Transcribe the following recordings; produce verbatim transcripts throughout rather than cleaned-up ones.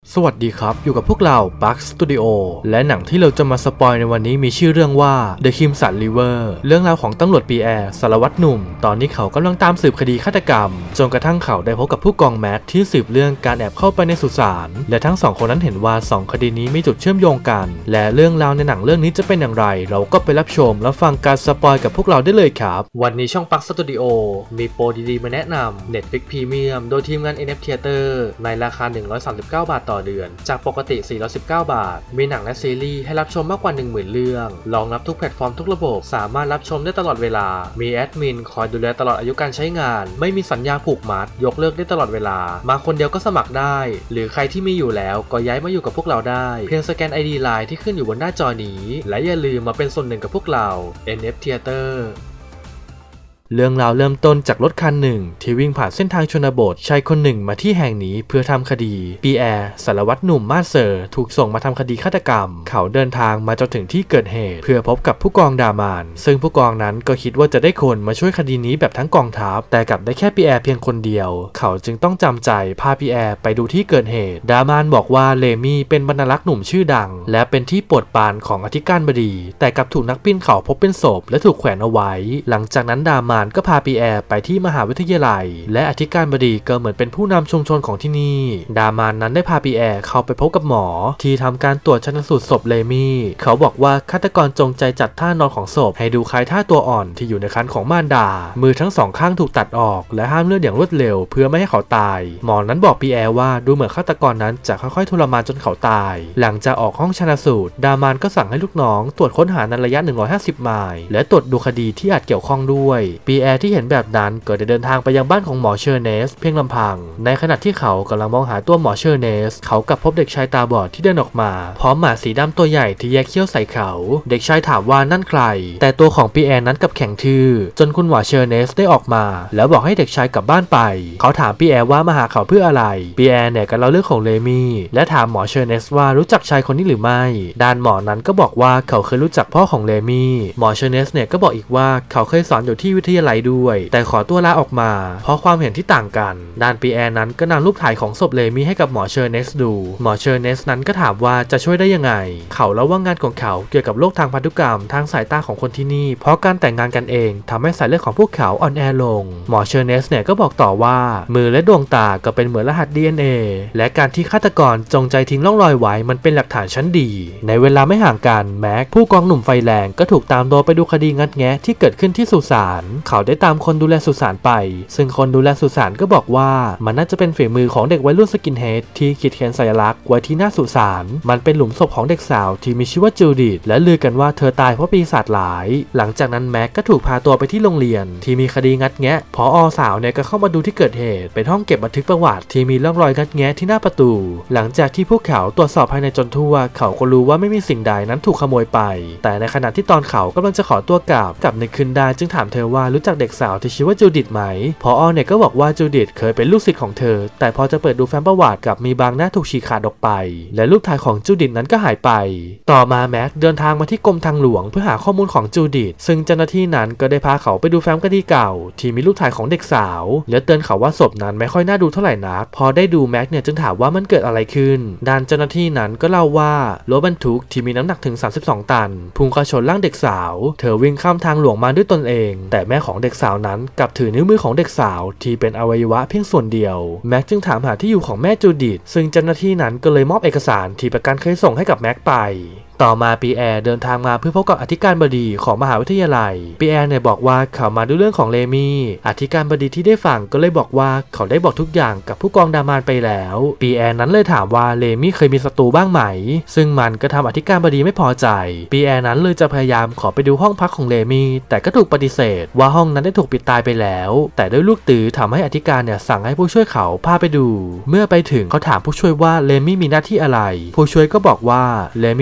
สวัสดีครับอยู่กับพวกเรา Bug Studio และหนังที่เราจะมาสปอยในวันนี้มีชื่อเรื่องว่า The Crimson River เรื่องราวของตำรวจปีแอร์สารวัตรหนุ่มตอนนี้เขากำลังตามสืบคดีฆาตกรรมจนกระทั่งเขาได้พบกับผู้กองแม็กที่สืบเรื่องการแอบเข้าไปในสุสานและทั้งสองคนนั้นเห็นว่าสองคดีนี้มีจุดเชื่อมโยงกันและเรื่องราวในหนังเรื่องนี้จะเป็นอย่างไรเราก็ไปรับชมและฟังการสปอยกับพวกเราได้เลยครับวันนี้ช่อง Bug Studio มีโปรดีๆมาแนะนำ Netflix Premium โดยทีมงาน เอ็น เอฟ Theater ในราคาหนึ่งร้อยสามสิบเก้าบาทต่อเดือนจากปกติสี่ร้อยสิบเก้าบาทมีหนังและซีรีส์ให้รับชมมากกว่า หนึ่งหมื่น เรื่องรองรับทุกแพลตฟอร์มทุกระบบสามารถรับชมได้ตลอดเวลามีแอดมินคอยดูแลตลอดอายุการใช้งานไม่มีสัญญาผูกมัดยกเลิกได้ตลอดเวลามาคนเดียวก็สมัครได้หรือใครที่มีอยู่แล้วก็ย้ายมาอยู่กับพวกเราได้เพียงสแกน ไอ ดี ไลน์ ที่ขึ้นอยู่บนหน้าจอนี้และอย่าลืมมาเป็นส่วนหนึ่งกับพวกเรา เอ็น เอฟ Theaterเรื่องราวเริ่มต้นจากรถคันหนึ่งที่วิ่งผ่านเส้นทางชนบทชายคนหนึ่งมาที่แห่งนี้เพื่อทำคดีปีแอร์สารวัตรหนุ่มมาเซอร์ถูกส่งมาทำคดีฆาตกรรมเขาเดินทางมาจนถึงที่เกิดเหตุเพื่อพบกับผู้กองดามานซึ่งผู้กองนั้นก็คิดว่าจะได้คนมาช่วยคดีนี้แบบทั้งกองทัพแต่กลับได้แค่ปีแอร์เพียงคนเดียวเขาจึงต้องจำใจพาปีแอร์ไปดูที่เกิดเหตุดามานบอกว่าเลมี่เป็นบรรลักษ์หนุ่มชื่อดังและเป็นที่โปรดปรานของอธิการบดีแต่กลับถูกนักปีนเขาพบเป็นศพและถูกแขวนเอาไว้หลังจากนั้นดามานก็พาปีแอร์ไปที่มหาวิทยาลัยและอธิการบดีก็เหมือนเป็นผู้นำชุมชนของที่นี่ดามานนั้นได้พาปีแอร์เข้าไปพบกับหมอที่ทำการตรวจชันสูตรศพเลมี่เขาบอกว่าฆาตกรจงใจจัดท่านอนของศพให้ดูคล้ายท่าตัวอ่อนที่อยู่ในครรภ์ของมารดามือทั้งสองข้างถูกตัดออกและห้ามเลือดอย่างรวดเร็วเพื่อไม่ให้เขาตายหมอนั้นบอกปีแอร์ว่าดูเหมือนฆาตกรนั้นจะค่อยๆทรมานจนเขาตายหลังจากออกห้องชันสูตรดามานก็สั่งให้ลูกน้องตรวจค้นหาในระยะหนึ่งร้อยห้าสิบไมล์และตรวจดูคดีที่อาจเกี่ยวข้องด้วยปีแอร์ที่เห็นแบบนั้นก็ได้เดินทางไปยังบ้านของหมอเชอร์เนสเพียงลำพังในขณะที่เขากำลังมองหาตัวหมอเชอร์เนสเขากลับพบเด็กชายตาบอดที่เดินออกมาพร้อมหมาสีดำตัวใหญ่ที่แยกเขี้ยวใส่เขาเด็กชายถามว่านั่นใครแต่ตัวของปีแอร์นั้นกับแข็งทื่อจนคุณหมอเชอร์เนสได้ออกมาแล้วบอกให้เด็กชายกลับบ้านไปเขาถามปีแอร์ว่ามาหาเขาเพื่ออะไรปีแอร์เนี่ยก็เล่าเรื่องของเลมี่และถามหมอเชอร์เนสว่ารู้จักชายคนนี้หรือไม่ด้านหมอนั้นก็บอกว่าเขาเคยรู้จักพ่อของเลมี่หมอเชอร์เนสเนี่ยก็บอกอีกว่าเขาเคยสอนอยู่ที่วิทยาลัยด้วยแต่ขอตัวลาออกมาเพราะความเห็นที่ต่างกันด้านปีแอร์นั้นก็นำรูปถ่ายของศพเลมี่ให้กับหมอเชอร์เนสดูหมอเชอร์เนสนั้นก็ถามว่าจะช่วยได้ยังไงเขาเล่าว่างานของเขาเกี่ยวกับโรคทางพันธุกรรมทางสายตาของคนที่นี่เพราะการแต่งงานกันเองทำให้สายเลือดของพวกเขาอ่อนแอลงหมอเชอร์เนสเนี่ยก็บอกต่อว่ามือและดวงตาก็เป็นเหมือนรหัส ดี เอ็น เอ และการที่ฆาตกรจงใจทิ้งร่องรอยไว้มันเป็นหลักฐานชั้นดีในเวลาไม่ห่างกันแม็กผู้กองหนุ่มไฟแรงก็ถูกตามตัวไปดูคดีงัดแงะที่เกิดขึ้นที่สุสานเขาได้ตามคนดูแลสุสานไปซึ่งคนดูแลสุสานก็บอกว่ามันน่าจะเป็นฝีมือของเด็กวัยรุ่นสกินเฮดที่ขีดเขียนสัญลักษณ์ไว้ที่หน้าสุสานมันเป็นหลุมศพของเด็กสาวที่มีชื่อว่าจูดิธและลือกันว่าเธอตายเพราะปีศาจหลายหลังจากนั้นแม็กก็ถูกพาตัวไปที่โรงเรียนที่มีคดีงัดแงะผอ.สาวเนี่ยก็เข้ามาดูที่เกิดเหตุเป็นห้องเก็บบันทึกประวัติที่มีร่องรอยงัดแงะที่หน้าประตูหลังจากที่พวกเขาตรวจสอบภายในจนทั่วเขาก็รู้ว่าไม่มีสิ่งใดนั้นถูกขโมยไปแต่ในขณะที่ตอนเขากำลังจะขอตัวกลับกลับนึกขึ้นได้จึงถามเธอว่ารู้จักเด็กสาวที่ชื่อว่าจูดิธไหมผอ.เนี่ยก็บอกว่าจูดิธเคยเป็นลูกศิษย์ของเธอแต่พอจะเปิดดูแฟ้มประวัติกับมีบางหน้าถูกฉีกขาดออกไปและรูปถ่ายของจูดิธนั้นก็หายไปต่อมาแม็กเดินทางมาที่กรมทางหลวงเพื่อหาข้อมูลของจูดิธซึ่งเจ้าหน้าที่นั้นก็ได้พาเขาไปดูแฟ้มคดีเก่าที่มีรูปถ่ายของเด็กสาวและเตือนเขาว่าศพนั้นไม่ค่อยน่าดูเท่าไหร่นักพอได้ดูแม็กเนี่ยจึงถามว่ามันเกิดอะไรขึ้นด้านเจ้าหน้าที่นั้นก็เล่าว่ารถบรรทุกที่มีน้ำหนักถึงสามสิบสองตันพุ่งเข้าชนร่างเด็กสาวเธอวิ่งข้ามทางหลวงมาด้วยตนเองแต่แม่ของเด็กสาวนั้นกลับถือนิ้วมือของเด็กสาวที่เป็นอวัยวะเพียงส่วนเดียวแม็กจึงถามหาที่อยู่ของแม่จูดิธซึ่งเจ้าหน้าที่นั้นก็เลยมอบเอกสารที่ประกันเคยส่งให้กับแม็กไปต่อมาปีแอร์เดินทางมาเพื่อพบกับอธิการบดีของมหาวิทยาลัยปีแอร์เนี่ยบอกว่าเขามาดูเรื่องของเลมี่อธิการบดีที่ได้ฟังก็เลยบอกว่าเขาได้บอกทุกอย่างกับผู้กองดามานไปแล้วปีแอร์นั้นเลยถามว่าเลมี่เคยมีศัตรูบ้างไหมซึ่งมันก็ทำอธิการบดีไม่พอใจปีแอร์นั้นเลยจะพยายามขอไปดูห้องพักของเลมี่แต่ก็ถูกปฏิเสธว่าห้องนั้นได้ถูกปิดตายไปแล้วแต่ด้วยลูกตือทำให้อธิการเนี่ยสั่งให้ผู้ช่วยเขาพาไปดูเมื่อไปถึงเขาถามผู้ช่วยว่าเลมี่มีหน้าที่อะไรผู้ช่วยก็บอกว่าเลมี่นอกจาก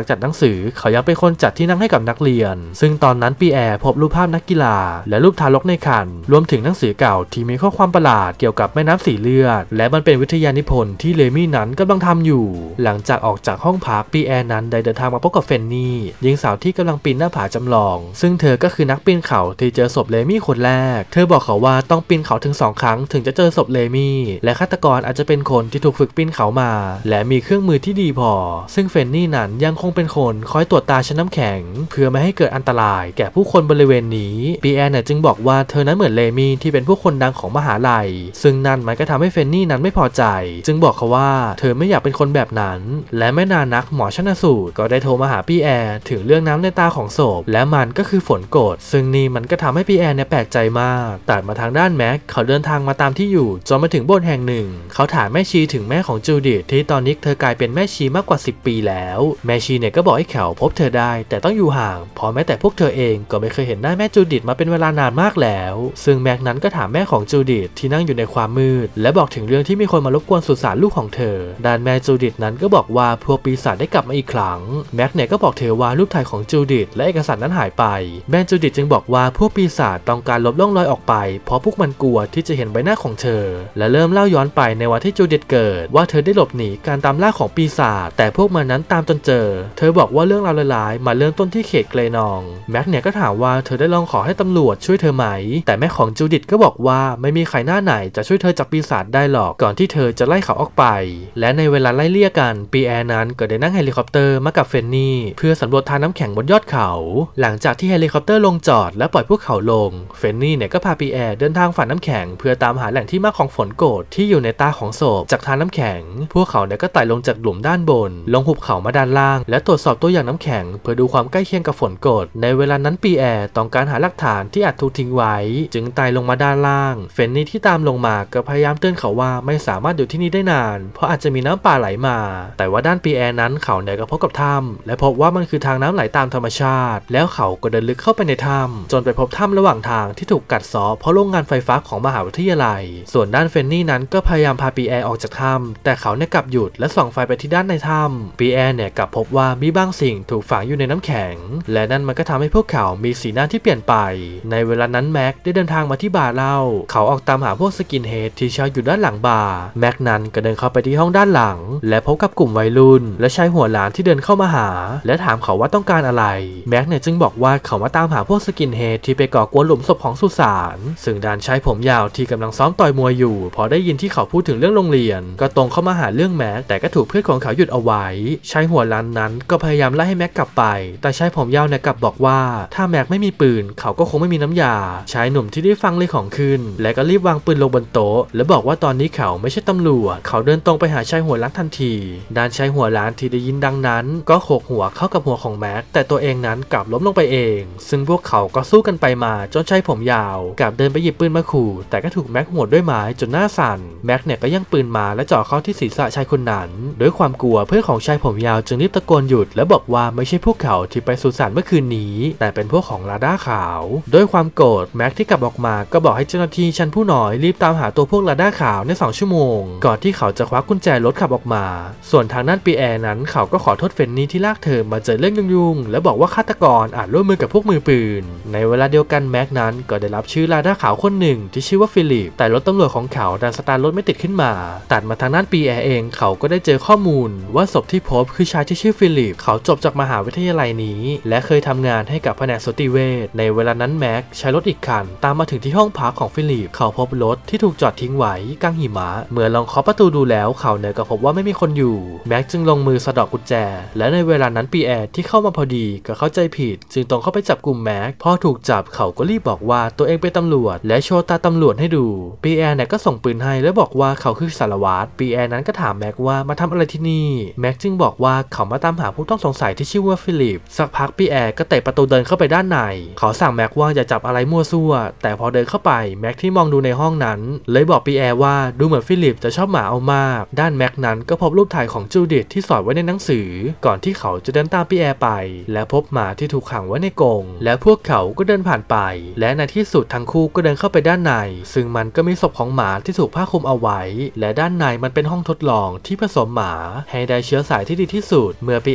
จัดหนังสือเขายังเป็นคนจัดที่นั่งให้กับนักเรียนซึ่งตอนนั้นปีแอร์พบรูปภาพนักกีฬาและรูปทารกในครรภ์รวมถึงหนังสือเก่าที่มีข้อความประหลาดเกี่ยวกับแม่น้ำสีเลือดและมันเป็นวิทยานิพนธ์ที่เลมี่นั้นกำลังทำอยู่หลังจากออกจากห้องพักปีแอร์นั้นได้เดินทางมาพบกับเฟนนี่หญิงสาวที่กำลังปีนหน้าผาจำลองซึ่งเธอก็คือนักปีนเขาที่เจอศพเลมี่คนแรกเธอบอกเขาว่าต้องปีนเขาถึงสองครั้งถึงจะเจอศพเลมี่และฆาตกรอาจจะเป็นคนที่ถูกฝึกปีนเขามาและมีเครื่องมือที่ดีพอซึ่งเฟนนี่นั้นยังคงเป็นคนคอยตรวจตาชั้นน้ำแข็งเพื่อไม่ให้เกิดอันตรายแก่ผู้คนบริเวณนี้ปีแอร์เนี่ยจึงบอกว่าเธอนั้นเหมือนเลมี่ที่เป็นผู้คนดังของมหาลัยซึ่งนั่นมันก็ทำให้เฟนนี่นั้นไม่พอใจจึงบอกเขาว่าเธอไม่อยากเป็นคนแบบนั้นและไม่นานนักหมอชันสูตรก็ได้โทรมาหาปีแอร์ถึงเรื่องน้ำในตาของศพและมันก็คือฝนกรดซึ่งนี่มันก็ทำให้ปีแอร์เนี่ยแปลกใจมากตัดมาทางด้านแม็กเขาเดินทางมาตามที่อยู่จนมาถึงโบสถ์แห่งหนึ่งเขาถามแม่ชีถึงแม่ของจูดิธที่ตอนนี้เธอกลายเป็นแม่ชีมากกว่าสิบปีแล้วแม่ชีเนี่ยก็บอกให้เขาพบเธอได้แต่ต้องอยู่ห่างเพราะแม้แต่พวกเธอเองก็ไม่เคยเห็นหน้าแม่จูดิธมาเป็นเวลานานมากแล้วซึ่งแม็กนั้นก็ถามแม่ของจูดิธที่นั่งอยู่ในความมืดและบอกถึงเรื่องที่มีคนมารบกวนสุสานลูกของเธอด้านแม่จูดิธนั้นก็บอกว่าพวกปีศาจได้กลับมาอีกครั้งแม็กเนี่ยก็บอกเธอว่ารูปถ่ายของจูดิธและเอกสารนั้นหายไปแม่จูดิธจึงบอกว่าพวกปีศาจต้องการลบร่องรอยออกไปเพราะพวกมันกลัวที่จะเห็นใบหน้าของเธอและเริ่มเล่าย้อนไปในวันที่จูดิธเกิดว่าเธอได้หลบหนีการตามล่าของปีศาจแต่พวกมันนั้นตามจนเจอเธอบอกว่าเรื่องราวร้ายๆมาเริ่มต้นที่เขตเกรนองแม็กเนี่ยก็ถามว่าเธอได้ลองขอให้ตำรวจช่วยเธอไหมแต่แม่ของจูดิธก็บอกว่าไม่มีใครหน้าไหนจะช่วยเธอจับปีศาจได้หรอกก่อนที่เธอจะไล่เขาออกไปและในเวลาไล่เลี่ยกันปีแอร์นั้นก็ได้นั่งเฮลิคอปเตอร์มากับเฟนนี่เพื่อสำรวจทางน้ำแข็งบนยอดเขาหลังจากที่เฮลิคอปเตอร์ลงจอดและปล่อยพวกเขาลงเฟนนี่เนี่ยก็พาปีแอร์เดินทางฝ่าน้ำแข็งเพื่อตามหาแหล่งที่มาของฝนโกรธที่อยู่ในตาของศพจากทางน้ำแข็งพวกเขาเนี่ยก็ไต่ลงจากหลุมด้านบนลงหุบเขามาด้านล่างและตรวจสอบตัวอย่างน้ำแข็งเพื่อดูความใกล้เคียงกับฝนโกรธในเวลานั้นปีแอร์ต้องการหาหลักฐานที่อาจถูกทิ้งไว้จึงไต่ลงมาด้านล่างเฟนนี่ที่ตามลงมาก็พยายามเตือนเขาว่าไม่สามารถอยู่ที่นี่ได้นานเพราะอาจจะมีน้ำป่าไหลมาแต่ว่าด้านปีแอร์นั้นเขาเนี่ยก็พบกับถ้ำและพบว่ามันคือทางน้ำไหลตามธรรมชาติแล้วเขาก็เดินลึกเข้าไปในถ้ำจนไปพบถ้ำระหว่างทางที่ถูกกัดเซาะเพราะโรงงานไฟฟ้าของมหาวิทยาลัยส่วนด้านเฟนนี่นั้นก็พยายามพาปีแอร์ออกจากถ้ำแต่เขาเนี่ยกลับหยุดและส่องไฟไปที่ด้านในถ้ำปีแอร์เนี่ยกลับพบว่ามีบางสิ่งถูกฝังอยู่ในน้ำแข็งและนั่นมันก็ทำให้พวกเขามีสีหน้าที่เปลี่ยนไปในเวลานั้นแม็กได้เดินทางมาที่บาร์เหล้าเขาออกตามหาพวกสกินเฮดที่เช่าอยู่ด้านหลังบาร์แม็กนั้นก็เดินเข้าไปที่ห้องด้านหลังและพบกับกลุ่มวัยรุ่นและชายหัวล้านที่เดินเข้ามาหาและถามเขาว่าต้องการอะไรแม็กเนี่ยจึงบอกว่าเขามาตามหาพวกสกินเฮดที่ไปก่อกวนหลุมศพของสุสานซึ่งด้านชายผมยาวที่กำลังซ้อมต่อยมวยอยู่พอได้ยินที่เขาพูดถึงเรื่องโรงเรียนก็ตรงเข้ามาหาเรื่องแม็กแต่ก็ถูกเพื่อนของเขาหยุดเอาไว้ชายหัวล้านนั้นก็พยายามไล่ให้แม็กกลับไปแต่ชายผมยาวเนี่ยกลับบอกว่าถ้าแม็กไม่มีปืนเขาก็คงไม่มีน้ำยาชายหนุ่มที่ได้ฟังเลยของขึ้นและก็รีบวางปืนลงบนโต๊ะและบอกว่าตอนนี้เขาไม่ใช่ตำรวจเขาเดินตรงไปหาชายหัวล้านทันทีด้านชายหัวล้านที่ได้ยินดังนั้นก็โขกหัวเข้ากับหัวของแม็กแต่ตัวเองนั้นกลับล้มลงไปเองซึ่งพวกเขาก็สู้กันไปมาจนชายผมยาวกลับเดินไปหยิบปืนมาขู่แต่ก็ถูกแม็กหัวด้วยไม้จนหน้าสั่นแม็กเนี่ยก็ยังปืนมาและจ่อเข้าที่ศีรษะชายคนนั้นด้วยความกลัวเพื่อนของชายผมยาวจึงรีบตะโกนหยุดและบอกว่าไม่ใช่พวกเขาที่ไปสุสานเมื่อคืนนี้แต่เป็นพวกของลาด้าขาวด้วยความโกรธแม็กที่กลับออกมาก็บอกให้เจ้าหน้าที่ชั้นผู้น้อยรีบตามหาตัวพวกลาด้าขาวในสองชั่วโมงก่อนที่เขาจะคว้ากุญแจรถขับออกมาส่วนทางด้านปีแอร์นั้นเขาก็ขอโทษเฟนนี่ที่ลากเธอมาเจอเรื่องยุ่งๆและบอกว่าฆาตกรอาจร่วมมือกับพวกมือปืนในเวลาเดียวกันแม็กนั้นก็ได้รับชื่อลาด้าขาวคนหนึ่งที่ชื่อว่าฟิลิปแต่รถตำรวจของเขาดันสตาร์ทรถไม่ติดขึ้นมาตัดมาทางด้านปีแอร์เองเขาก็ได้เจอข้อมูลว่าศพที่พบคือชายที่ชื่อฟิลิปเขาจบจากมหาวิทยาลัยนี้และเคยทำงานให้กับแผนกสูติเวชในเวลานั้นแม็กใช้รถอีกคันตามมาถึงที่ห้องพักของฟิลิปเขาพบรถที่ถูกจอดทิ้งไว้กลางหิมะเมื่อลองเคาะประตูดูแล้วเขาเนี่ยก็พบว่าไม่มีคนอยู่แม็กจึงลงมือสะดอกกุญแจและในเวลานั้นปีแอร์ที่เข้ามาพอดีก็เข้าใจผิดจึงตรงเข้าไปจับกลุ่มแม็กพอถูกจับเขาก็รีบบอกว่าตัวเองเป็นตำรวจและโชว์ตาตำรวจให้ดูปีแอร์เนี่ยก็ส่งปืนให้และบอกว่าเขาคือสารวัตรปีแอร์นั้นก็ถามแม็กว่ามาทำอะไรที่นี่แม็กจึงบอกว่าเขามาตามหาผู้ต้องสงสัยที่ชื่อว่าฟิลิปสักพักปีแอร์ก็เตะประตูเดินเข้าไปด้านในเขาสั่งแม็กว่าอย่าจับอะไรมั่วซั่วแต่พอเดินเข้าไปแม็กที่มองดูในห้องนั้นเลยบอกปีแอร์ว่าดูเหมือนฟิลิปจะชอบหมาเอามากด้านแม็กนั้นก็พบรูปถ่ายของจูดิธที่สอดไว้ในหนังสือก่อนที่เขาจะเดินตามปีแอร์ไปและพบหมาที่ถูกขังไว้ในกรงและพวกเขาก็เดินผ่านไปและในที่สุดทั้งคู่ก็เดินเข้าไปด้านในซึ่งมันก็มีศพของหมาที่ถูกผ้าคลุมเอาไว้และด้านในมันเป็นห้องทดลองที่ผสมหมาให้ได้เชื้อสายที่ดีที่สุดเมื่อปี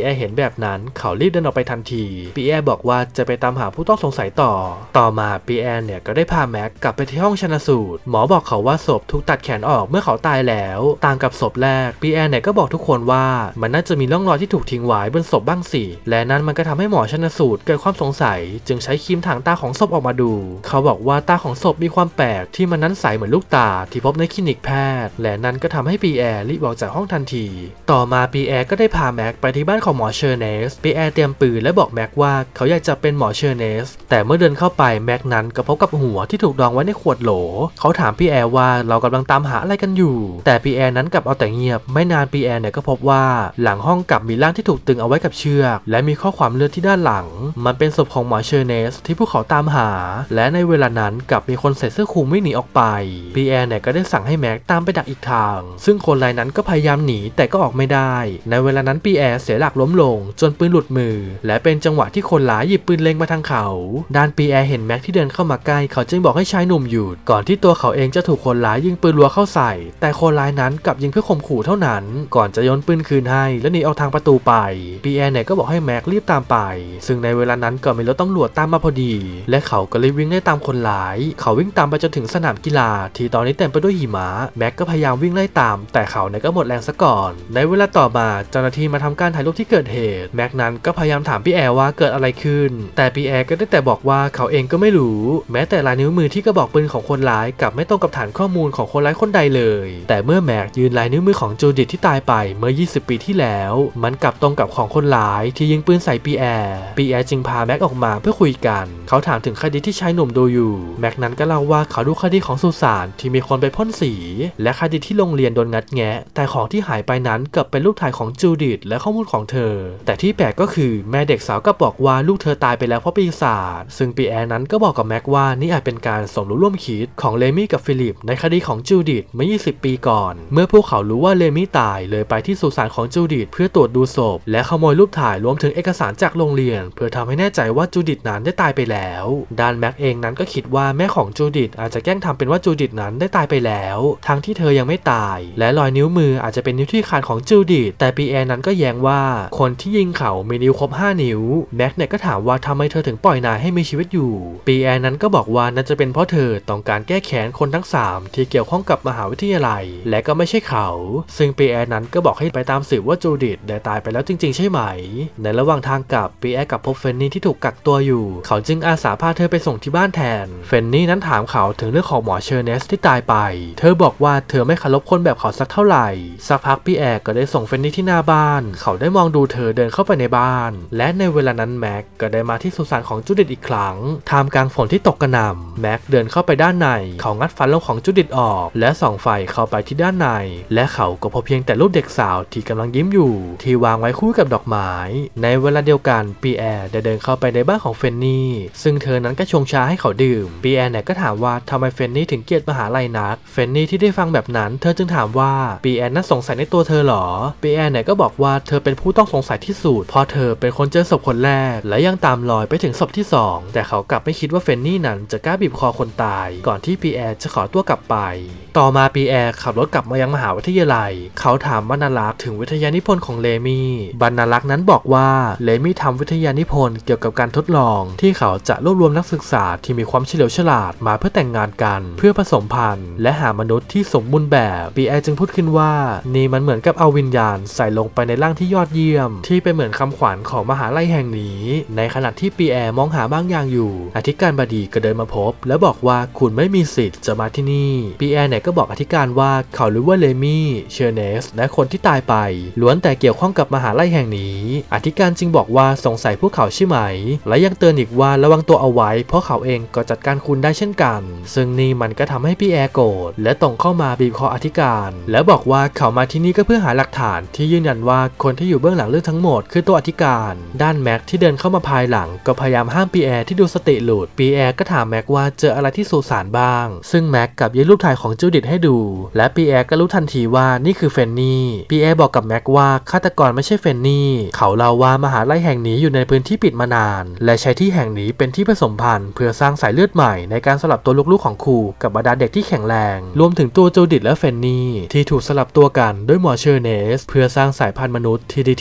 แอร์เห็นแบบนั้นเขารีบเดินออกไปทันทีปีแอร์บอกว่าจะไปตามหาผู้ต้องสงสัยต่อต่อมาปีแอร์เนี่ยก็ได้พาแม็กกลับไปที่ห้องชันสูตรหมอบอกเขาว่าศพถูกตัดแขนออกเมื่อเขาตายแล้วต่างกับศพแรกปีแอร์เนี่ยก็บอกทุกคนว่ามันน่าจะมีร่องรอยที่ถูกทิ้งไว้บนศพบ้างสิและนั้นมันก็ทำให้หมอชันสูตรเกิดความสงสัยจึงใช้ครีมถางตาของศพออกมาดูเขาบอกว่าตาของศพมีความแปลกที่มันนั้นใสเหมือนลูกตาที่พบในคลินิกแพทย์และนั้นก็ทำให้ปีแอร์รีบออกจากห้องทันทีต่อมาปีแอร์ก็ได้พาแม็กไปที่บ้านของหมอเชอร์เนสปีแอร์เตรียมปืนและบอกแม็กว่าเขาอยากจะเป็นหมอเชอร์เนสแต่เมื่อเดินเข้าไปแม็กนั้นก็พบกับหัวที่ถูกดองไว้ในขวดโหลเขาถามปีแอร์ว่าเรากำลังตามหาอะไรกันอยู่แต่ปีแอร์นั้นกลับเอาแต่เงียบไม่นานปีแอร์เนี่ยก็พบว่าหลังห้องกลับมีร่างที่ถูกตึงเอาไว้กับเชือกและมีข้อความเลือดที่ด้านหลังมันเป็นศพของหมอเชอร์เนสที่พวกเขาตามหาและในเวลานั้นกลับมีคนใส่เสื้อคลุมวิ่งหนีออกไปปีแอร์เนี่ยก็ได้สั่งให้แม็กตามไปดักอีกทางซึ่งคนรายนั้นก็พยายามหนีแต่ก็ออกไม่ได้ในเวลานั้นปีแอร์เสียหลักล้มลงจนปืนหลุดมือและเป็นจังหวะที่คนร้ายหยิบปืนเล็งมาทางเขาด้านปีแอร์เห็นแม็กที่เดินเข้ามาใกล้เขาจึงบอกให้ชายหนุ่มหยุดก่อนที่ตัวเขาเองจะถูกคนร้ายยิงปืนรัวเข้าใส่แต่คนร้ายนั้นกลับยิงเพื่อข่มขู่เท่านั้นก่อนจะโยนปืนคืนให้และหนีออกทางประตูไปปีแอร์เนี่ยก็บอกให้แม็กรีบตามไปซึ่งในเวลานั้นก็มีรถตำรวจตามมาพอดีและเขาก็เลยวิ่งไล่ตามคนร้ายเขาวิ่งตามไปจนถึงสนามกีฬาที่ตอนนี้เต็มไปด้วยหิมะแม็กก็พยายามวิ่งไล่ตามแต่เขาเนี่ยก็หมดแรงซะก่อนในเวลาต่อมาเจ้าหน้าที่มาทำการถ่ายรูปที่เกิดเหตุแม็กนั้นก็พยายามถามปีแอร์ว่าเกิดอะไรขึ้นแต่ปีแอร์ก็ได้แต่บอกว่าเขาเองก็ไม่รู้แม้แต่ลายนิ้วมือที่กระบอกปืนของคนร้ายกลับไม่ตรงกับฐานข้อมูลของคนร้ายคนใดเลยแต่เมื่อแม็กยืนลายนิ้วมือของจูดิธที่ตายไปเมื่อยี่สิบปีที่แล้วมันกลับตรงกับของคนร้ายที่ยิงปืนใส่ปีแอร์ปีแอร์จึงพาแม็กออกมาเพื่อคุยกันเขาถามถึงคดีที่ชายหนุ่มดูอยู่แม็กนั้นก็เล่าว่าเขาดูคดีของสุสานที่มีคนไปพ่นสีและคดีที่โรงเรียนโดนงัดแงะแต่ของที่หายไปนั้นกลับเป็นรูปถ่ายของจูดิธและข้อมูลของเธอแต่ที่แปลกก็คือแม่เด็กสาวก็บอกว่าลูกเธอตายไปแล้วเพราะปีศาจซึ่งปีแอร์นั้นก็บอกกับแม็กว่านี่อาจเป็นการสมรู้ร่วมคิดของเลมี่กับฟิลิปในคดีของจูดิธเมื่อยี่สิบปีก่อนเมื่อพวกเขารู้ว่าเลมี่ตายเลยไปที่สุสานของจูดิธเพื่อตรวจดูศพและขโมยรูปถ่ายรวมถึงเอกสารจากโรงเรียนเพื่อทำให้แน่ใจว่าจูดิธนั้นได้ตายไปแล้วด้านแม็กเองนั้นก็คิดว่าแม่ของจูดิธอาจจะแกล้งทำเป็นว่าจูดิธนั้นได้ตายไปแล้วทั้งที่เธอยังไม่ตายและรอยนิ้วมืออาจจะเป็นนิ้วที่ขาดของจูดิธแต่ปีแอร์นั้นก็แย้งว่าคนที่ยิงเขามีนิ้วครบห้านิ้วแม็กเนี่ยก็ถามว่าทำไมเธอถึงปล่อยนายให้มีชีวิตอยู่ปีแอร์นั้นก็บอกว่าน่าจะเป็นเพราะเธอต้องการแก้แค้นคนทั้งสามที่เกี่ยวข้องกับมหาวิทยาลัยและก็ไม่ใช่เขาซึ่งปีแอร์นั้นก็บอกให้ไปตามสืบว่าจูดิธได้ตายไปแล้วจริงๆใช่ไหมในระหว่างทางกลับปีแอร์กับพบเฟนนี่ที่ถูกกักตัวอยู่เขาจึงอาสาพาเธอไปส่งที่บ้านแทนเฟนนี่นั้นถามเขาถึงเรื่องของหมอเชอร์เนสที่ตายไปเธอบอกว่าเธอไม่เคารพคนแบบเขาสักเท่าไหร่สักพักปีแอร์ก็ได้ส่งเฟนนี่ที่หน้าบ้านเขาได้มองดูเธอเดินเข้าไปในบ้านและในเวลานั้นแม็กก็ได้มาที่สุสานของจูดิธอีกครั้งท่ามกลางฝนที่ตกกระหน่ำแม็กเดินเข้าไปด้านในเขางัดฟันลงของจูดิธออกและส่องไฟเข้าไปที่ด้านในและเขาก็พบเพียงแต่รูปเด็กสาวที่กำลังยิ้มอยู่ที่วางไว้คู่กับดอกไม้ในเวลาเดียวกันปีแอร์ได้เดินเข้าไปในบ้านของเฟนนี่ซึ่งเธอนั้นก็ชงชาให้เขาดื่มปีแอร์เนี่ยก็ถามว่าทำไมเฟนนี่ถึงเกลียดมหาลัยนักเฟนนี่ที่ได้ฟังแบบนั้นเธอจึงถามว่าปีแอร์นั้นสงสัยในตัวเธอหรอปีแอร์เนี่ยก็บอกว่าเธอเป็นผู้ต้องสงสัยที่สุดเพราะเธอเป็นคนเจอศพคนแรกและยังตามรอยไปถึงศพที่สองแต่เขากลับไม่คิดว่าเฟนนี่นั้นจะกล้าบีบคอคนตายก่อนที่ปีแอร์จะขอตัวกลับไปต่อมาปีแอร์ขับรถกลับมายังมหาวิทยาลัยเขาถามบรรณารักษ์ถึงวิทยานิพนธ์ของเลมี่บรรณารักษ์นั้นบอกว่าเลมี่ทำวิทยานิพนธ์เกี่ยวกับการทดลองที่เขาจะรวบรวมนักศึกษาที่มีความเฉลียวฉลาดมาเพื่อแต่งงานกันเพื่อผสมพันธุ์และหามนุษย์ที่สมบูรณ์แบบปีแอร์จึงพูดขึ้นว่านี่มันเหมือนกับเอาวิญญาณใส่ลงไปในร่างที่ยอดเยี่ยมที่เป็นเหมือนคำขวัญของมหาลัยแห่งนี้ในขณะที่ปีแอร์มองหาบางอย่างอยู่อธิการบดีก็เดินมาพบและบอกว่าคุณไม่มีสิทธิ์จะมาที่นี่ปีแอร์เนี่ยก็บอกอธิการว่าเขารู้ว่าเลมี่เชอร์เนสและคนที่ตายไปล้วนแต่เกี่ยวข้องกับมหาลัยแห่งนี้อธิการจึงบอกว่าสงสัยพวกเขาใช่ไหมและยังเตือนอีกว่าระวังตัวเอาไว้เพราะเขาเองก็จัดการคุณได้เช่นกันซึ่งนี่มันก็ทำให้ปีแอร์โกรธและตรงเข้ามาบีบคออธิการและบอกว่าเขามาที่นี่ก็เพื่อหาหลักฐานที่ยืนยันว่าคนที่อยู่เบื้องหลังเรื่องทั้งหมดคือตัวอธิการด้านแม็กที่เดินเข้ามาภายหลังก็พยายามห้ามปีแอร์ที่ดูสติหลุดปีแอร์ก็ถามแม็กว่าเจออะไรที่สุสานบ้างซึ่งแม็กกับยื่นรูปถ่ายของจูดิธให้ดูและปีแอร์ก็รู้ทันทีว่านี่คือเฟนนี่ปีแอร์บอกกับแม็กว่าฆาตกรไม่ใช่เฟนนี่เขาเล่าว่ามหาลัยแห่งนี้อยู่ในพื้นที่ปิดมานานและใช้ที่แห่งนี้เป็นที่ผสมพันธุ์เพื่อสร้างสายเลือดใหม่ในการสลับตัวลูกๆของครูกับบรรดาเด็กที่แข็งแรงรวมถึงตัวจูดิธและเฟนนี่ที่ถูกสลับตัวกันด้วยหมอเชอร์เนสเพื่อสร้างสายพันธุ์มนุษย์ที่ดี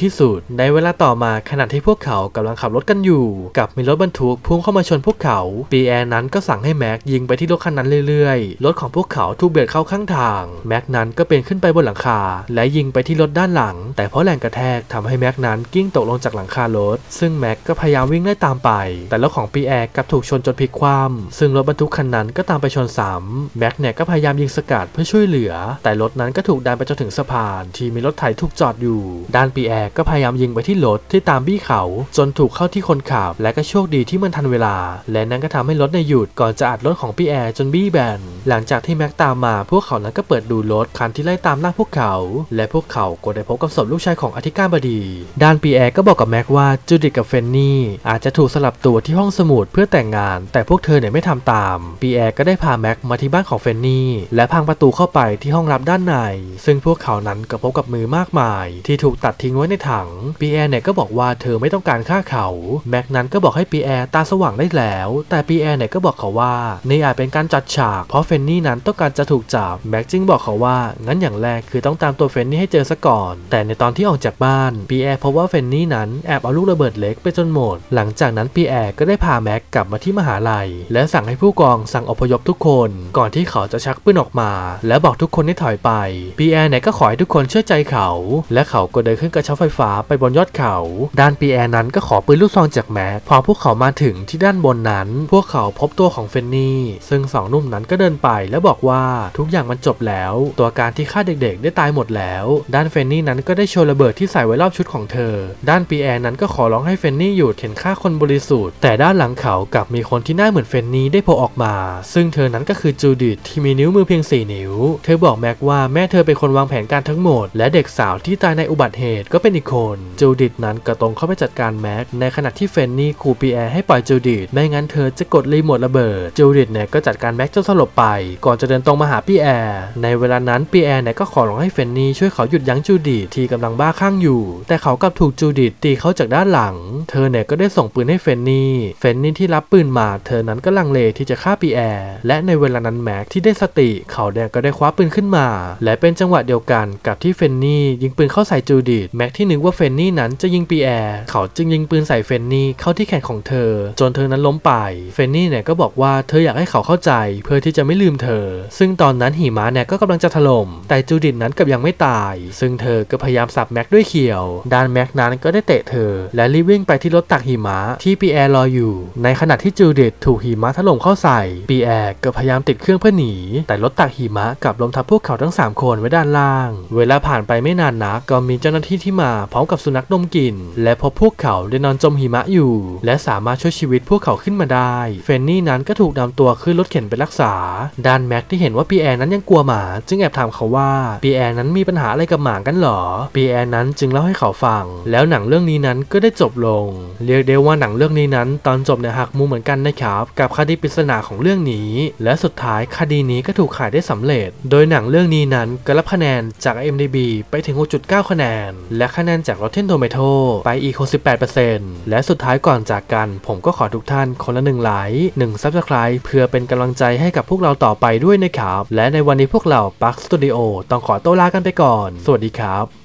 ที่สุดในเวลาต่อมาขณะที่พวกเขากำลังขับรถกันอยู่กับมีรถบรรทุกพุ่งเข้ามาชนพวกเขาปีแอร์นั้นก็สั่งให้แม็กยิงไปที่รถคันนั้นเรื่อยๆรถของพวกเขาถูกเบียดเข้าข้างทางแม็กนั้นก็ปีนขึ้นไปบนหลังคาและยิงไปที่รถด้านหลังแต่เพราะแรงกระแทกทำให้แม็กนั้นกิ้งตกลงจากหลังคารถซึ่งแม็กก็พยายามวิ่งไล่ตามไปแต่รถของปีแอร์กลับถูกชนจนพลิกคว่ำซึ่งรถบรรทุกคันนั้นก็ตามไปชนซ้ำแม็กเนี่ยก็พยายามยิงสกัดเพื่อช่วยเหลือแต่รถนั้นก็ถูกดันไปจนถึงสะพานที่มีรถไถถูกจอดอยู่ด้านปีแอร์ก็พยายามยิงไปที่รถที่ตามบี้เขาจนถูกเข้าที่คนขับและก็โชคดีที่มันทันเวลาและนั้นก็ทำให้รถในหยุดก่อนจะอัดรถของปีแอร์จนบี้แบนหลังจากที่แม็กตามมาพวกเขานั้นก็เปิดดูรถคันที่ไล่ตามล่าพวกเขาและพวกเขาก็ได้พบกับศพลูกชายของอธิการบดีด้านปีแอร์ก็บอกกับแม็กว่าจูดิธกับเฟนนี่อาจจะถูกสลับตัวที่ห้องสมุดเพื่อแต่งงานแต่พวกเธอเนี่ยไม่ทำตามปีแอร์ก็ได้พาแม็กมาที่บ้านของเฟนนี่และพังประตูเข้าไปที่ห้องลับด้านในซึ่งพวกเขานั้นก็พบกับมือมากมายที่ถูกตัดทิ้งไว้ในถังปีแอร์เนี่ยก็บอกว่าเธอไม่ต้องการฆ่าเขาแม็กนั้นก็บอกให้ปีแอร์ตาสว่างได้แล้วแต่ปีแอร์เนี่ยก็บอกเขาว่านี่อาจเป็นการจัดฉากเพราะเฟนนี่นั้นต้องการจะถูกจับแม็กจึงบอกเขาว่างั้นอย่างแรกคือต้องตามตัวเฟนนี่ให้เจอซะก่อนแต่ในตอนที่ออกจากบ้านปีแอร์พบว่าเฟนนี่นั้นแอบเอาลูกระเบิดเล็กไปจนหมดหลังจากนั้นปีแอร์ก็ได้พาแม็กกลับมาที่มหาลัยและสั่งให้ผู้กองสั่งอพยพทุกคนก่อนที่เขาจะชักปืนออกมาและบอกทุกคนให้ถอยไปปีแอร์เนี่ยก็ขอให้ทุกคนเชื่อใจเขาและเขาก็เดินขึ้นกระเช้าไฟฟ้าไปบนยอดเขาด้านปีแอร์นั้นก็ขอปืนลูกซองจากแม็กพอพวกเขามาถึงที่ด้านบนนั้นพวกเขาพบตัวของเฟนนี่ซึ่งสองหนุ่มนั้นก็เดินไปแล้วบอกว่าทุกอย่างมันจบแล้วตัวการที่ฆ่าเด็กๆได้ตายหมดแล้วด้านเฟนนี่นั้นก็ได้โชว์ระเบิดที่ใส่ไว้รอบชุดของเธอด้านปีแอร์นั้นก็ขอร้องให้เฟนนี่หยุดเห็นฆ่าคนบริสุทธิ์แต่ด้านหลังเขากลับมีคนที่หน้าเหมือนเฟนนี่ได้โผล่ออกมาซึ่งเธอนั้นก็คือจูดิธที่มีนิ้วมือเพียงสี่นิ้วเธอบอกแม็กว่าแม่เธอเป็นคนวางแผนการทั้งหมดและเด็กสาวที่ตายในอุบัติเหตุก็เป็นอีกคนจูดิธนั้นก็ตรงเข้าไปจัดการแม็กในขณะที่เฟนนี่ขู่ปีแอร์ให้ปล่อยจูดิธไม่งั้นเธอจะกดรีโมทระเบิดจูดิธเนี่ยก็จัดการแม็กจนสลบไปก่อนจะเดินตรงมาหาปีแอร์ในเวลานั้นปีแอร์เนี่ยก็ขอร้องให้เฟนนี่ช่วยเขาหยุดยั้งจูดิธที่กำลังบ้าคลั่งอยู่แต่เขากลับถูกจูดิธตีเข้าจากด้านหลังเธอเนี่ยก็ได้ส่งปืนให้เฟนนี่เฟนนี่ที่รับปืนมาเธอนั้นก็ลังเลที่จะฆ่าปีแอร์และในเวลานั้นแม็กที่ได้สติเขาเนี่ยก็ได้คว้าปืนขึ้นมาและเป็นจังหวะเดียวกันกับที่เฟนนี่ยิงปืนเข้าใส่จูดิธแม็กที่นึกว่าเฟนนี่นั้นจะยิงปีแอร์เขาจึงยิงปืนใส่เฟนนี่เข้าที่แขนของเธอจนเธอนั้นล้มไปเฟนนี่เนี่ยก็บอกว่าเธออยากให้เขาเข้าใจเพื่อที่จะไม่ลืมเธอซึ่งตอนนั้นหิมะเนี่ยก็กำลังจะถล่มแต่จูดิธนั้นกับยังไม่ตายซึ่งเธอก็พยายามสับแม็กด้วยเขียวด้านแม็กนั้นก็ได้เตะเธอและรีบวิ่งไปที่รถตักหิมะที่ปีแอร์รออยู่ในขณะที่จูดิธถูกหิมะถล่มเข้าใส่ปีแอร์ก็พยายามติดเครื่องเพื่อหนีแต่รถตักหิมะกลับล้มทับพวกเขาทั้งสามคนไว้ด้านล่างเวลาผ่านไปไม่นานนักก็มีเจ้าหน้าที่ที่มาพร้อมกับสุนัขดมกลิ่นและพบพวกเขาได้นอนจมหิมะอยู่และสามารถช่วยชีวิตพวกเขาขึ้นมาได้เฟนนี่นั้นก็ถูกนำตัวขึ้นรถเข็นไปรักษาด้านแม็กที่เห็นว่าปีแอร์นั้นยังกลัวหมาจึงแอบถามเขาว่าปีแอร์นั้นมีปัญหาอะไรกับหมากันหรอปีแอร์นั้นจึงเล่าให้เขาฟังแล้วหนังเรื่องนี้นั้นก็ได้จบลงเรียกได้ว่าหนังเรื่องนี้นั้นตอนจบเนี่ยหักมุมเหมือนกันนะครับกับคดีปริศนาของเรื่องนี้และสุดท้ายคดีนี้ก็ถูกขายได้สำเร็จโดยหนังเรื่องนี้นั้นก็รับคะแนนจาก ไอ เอ็ม ดี บี ไปถึง หกจุดเก้า คะแนนและคะแนนจาก Rotten Tomato ไปอีก หกสิบแปดเปอร์เซ็นต์ และสุดท้ายก่อนจากกันผมก็ขอทุกท่านคนละหนึ่งไลค์หนึ่ง Subscribe เพื่อเป็นกำลังใจให้กับพวกเราต่อไปด้วยนะครับและในวันนี้พวกเรา Bug Studio ต้องขอตัวลากันไปก่อนสวัสดีครับ